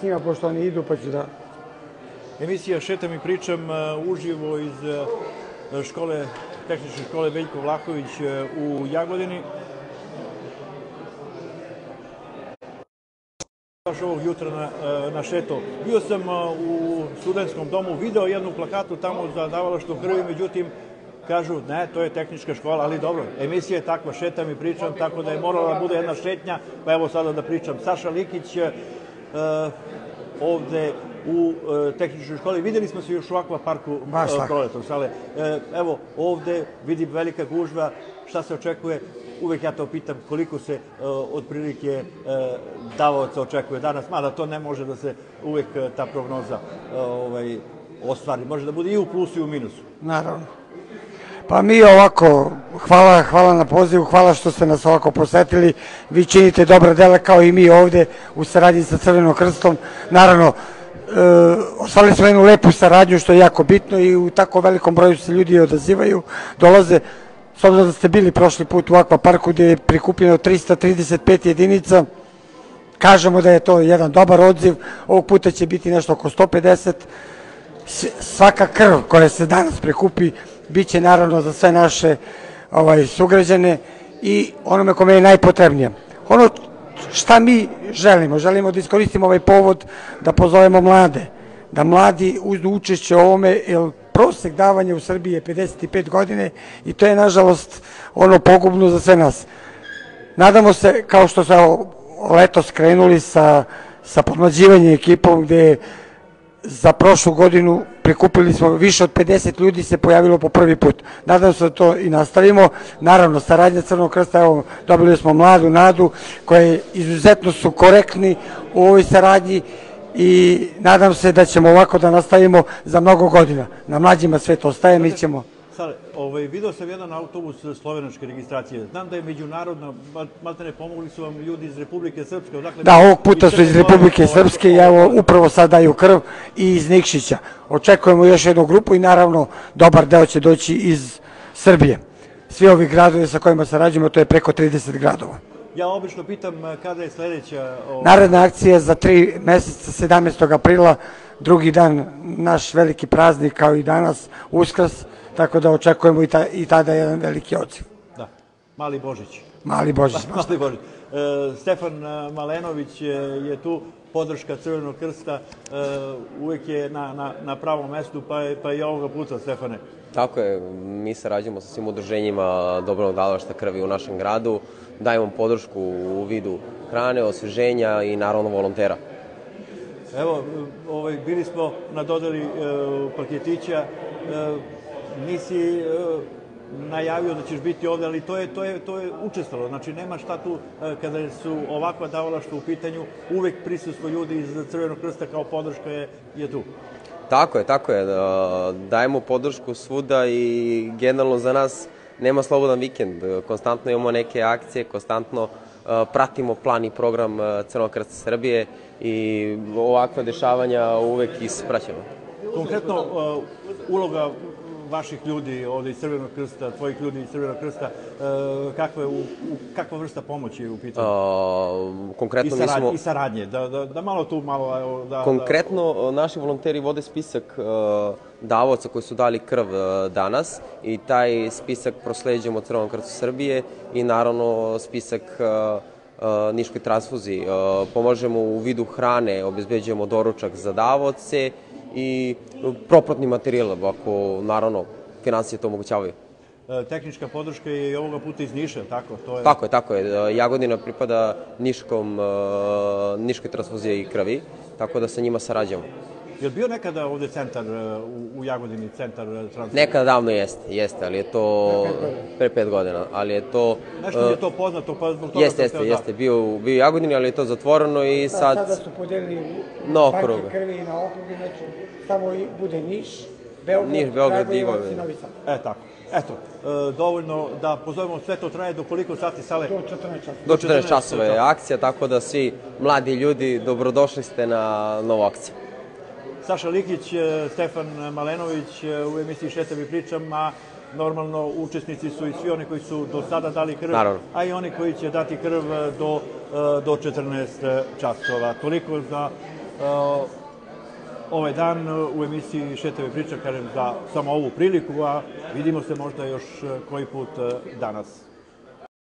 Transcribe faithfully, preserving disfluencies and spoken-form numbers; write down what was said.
njima, pošto oni idu, pa ću da... Emisija Šetam i pričam uživo iz škole, tehničke škole Veljko Vlahović u Jagodini. Baš ovog jutra na, na šeto. Bio sam u studentskom domu, video jednu plakatu tamo za davalaštvo krvi, međutim, kažu, ne, to je tehnička škola, ali dobro, emisija je takva, šetam i pričam, tako da je morala da bude jedna šetnja, pa evo sada da pričam. Saša Likić, ovde u tehničkoj školi, videli smo se još u Akva parku Proletar sale. Evo, ovde vidim velika gužva, šta se očekuje? Uvek ja to pitam koliko se otprilike davaoca očekuje danas, mada to ne može da se uvek ta prognoza ostvari. Može da bude i u plusu i u minusu. Naravno. Pa mi ovako, hvala, hvala na pozivu, hvala što ste nas ovako posetili. Vi činite dobra dela kao i mi ovde u saradnji sa Crvenom krstom. Naravno, ostvarili smo jednu lepu saradnju što je jako bitno i u tako velikom broju se ljudi odazivaju, dolaze. S obzirom da ste bili prošli put u Akva parku gde je prikupljeno trista trideset pet jedinica, kažemo da je to jedan dobar odziv, ovog puta će biti nešto oko sto pedeset. Svaka krv koja se danas prikupi bit će naravno za sve naše sugrađane i onome kome je najpotrebnije. Ono šta mi želimo, želimo da iskoristimo ovaj povod da pozovemo mlade, da mladi uzdu učešće u ovome, jer prosek davanja u Srbiji je pedeset pet godine i to je nažalost ono pogubno za sve nas. Nadamo se, kao što se letos krenuli sa podmlađivanjem ekipom gde za prošlu godinu prikupili smo više od pedeset ljudi se pojavilo po prvi put. Nadam se da to i nastavimo. Naravno, saradnja Crvenog krsta, evo, dobili smo mladu Nadu, koje izuzetno su korektni u ovoj saradnji i nadam se da ćemo ovako da nastavimo za mnogo godina. Na mlađima sve to ostaje, mi ćemo... Sale, video sam jedan autobus slovenačke registracije. Znam da je međunarodno, maltene pomogli su vam ljudi iz Republike Srpske. Da, ovog puta su iz Republike Srpske i evo upravo sad daju krv i iz Nikšića. Očekujemo još jednu grupu i naravno dobar deo će doći iz Srbije. Svi ovi gradovi sa kojima sarađujemo, to je preko trideset gradova. Ja obično pitam kada je sledeća... Naredna akcija za tri meseca, sedamnaestog aprila, drugi dan, naš veliki praznik kao i danas, Uskrs, tako da očekujemo i tada jedan veliki odziv. Da, Mali Božić. Mali Božić. Mali Božić. Stefan Malenović je tu, podrška Crvenog krsta, uvek je na pravom mestu, pa i ovoga puta, Stefane. Tako je, mi sarađujemo sa svim udruženjima dobrovoljnog davalaštva krvi u našem gradu, dajemo podršku u vidu hrane, osveženja i naravno volontera. Evo, bili smo na dodeli paketića, nisi najavio da ćeš biti ovde, ali to je učestalo. Znači, nema šta tu, kada su ovakva davalaštva u pitanju, uvek prisustvo ljudi iz Crvenog krsta kao podrška je tu. Tako je, tako je. Dajemo podršku svuda i generalno za nas nema slobodan vikend. Konstantno imamo neke akcije, konstantno pratimo plan i program Crvenog krsta Srbije i ovakva dešavanja uvek ispraćamo. Konkretno, uloga vaših ljudi ovde iz Crvenog krsta, tvojih ljudi iz Crvenog krsta, kakva vrsta pomoći je u pitanju? Konkretno mi smo... I saradnje, da malo tu malo... Konkretno, naši volonteri vode spisak davaoca koji su dali krv danas i taj spisak prosleđujemo Crvenom krstu Srbije i naravno spisak niškoj transfuziji. Pomažemo u vidu hrane, obezbeđujemo doručak za davaoce i propratni materijal, ako naravno financije to omogućavaju. Tehnička podrška je i ovoga puta iz Niša, tako? Tako je, tako je. Jagodina pripada niškoj transfuziji i krvi, tako da sa njima sarađujemo. Je li bio nekada ovde centar u Jagodini, centar transfuzije? Nekada davno jeste, jeste, ali je to pre pet godina, ali je to... Nešto je to poznato, pa zbog toga... Jeste, jeste, jeste, bio u Jagodini, ali je to zatvoreno i sad... Sada su podelili banke krvi na okruge, znači samo bude Niš, Beograd, Kragujevac i Novi Sad. E, tako. Eto, dovoljno da pozovemo, sve to traje do koliko sati, Sale? Do četrnaest časova. Do četrnaest časova je akcija, tako da svi mladi ljudi dobrodošli ste na novu akciju. Saša Likić, Stefan Malenović u emisiji Šetam i pričam, a normalno učesnici su i svi oni koji su do sada dali krv, a i oni koji će dati krv do četrnaest časova. Toliko za ovaj dan u emisiji Šetave priča, kažem, za samo ovu priliku, a vidimo se možda još koji put danas.